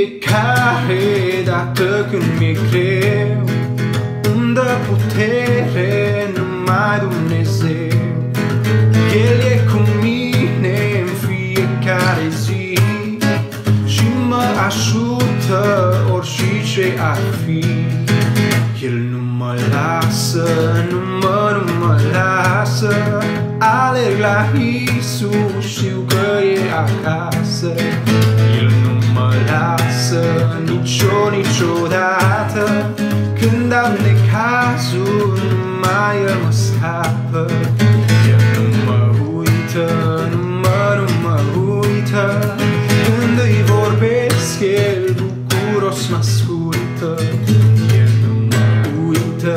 fiecare dată când mi-e greu îmi dă putere numai Dumnezeu. El e cu mine în fiecare zi și mă ajută orice ce ar fi. El nu mă lasă, nu mă lasă, alerg la Iisus, știu că e acasă. El nu mă lasă niciodată, când am necazuri, numai El mă scapă. El nu mă uită, nu mă uită, când îi vorbesc, El bucuros mă ascultă. El nu mă uită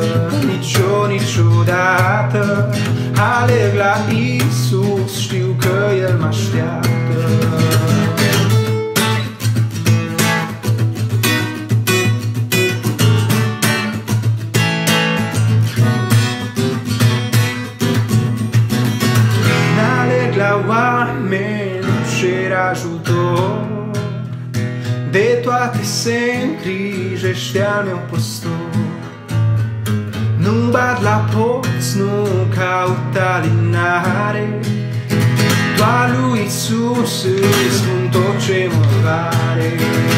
niciodată, alerg la Iisus, știu că El mă așteaptă. La oameni nu cer ajutor, de toate se îngrijește al meu păstor. Nu bat la porți, nu caut alinare, doar lui Iisus îi spun tot ce mă pare.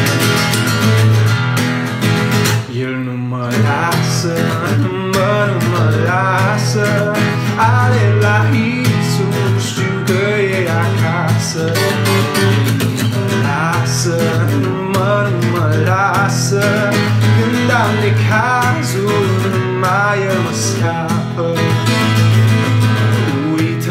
El nu mă lasă, nu mă lasă, alerg la Iisus, știu că e acasă. Nu mă lasă, nu mă lasă, când am necazuri, numai El mă scapă. Nu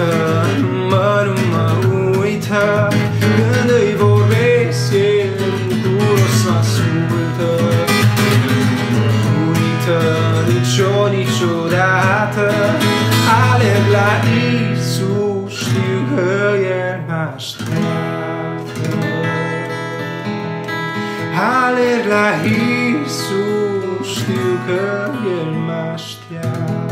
mă uită, când îi vorbesc, El bucuros mă ascultă. Nu mă uită niciodată, alerg la Iisus, știu că El mă așteaptă. Alerg la Iisus, știu că El mă așteaptă.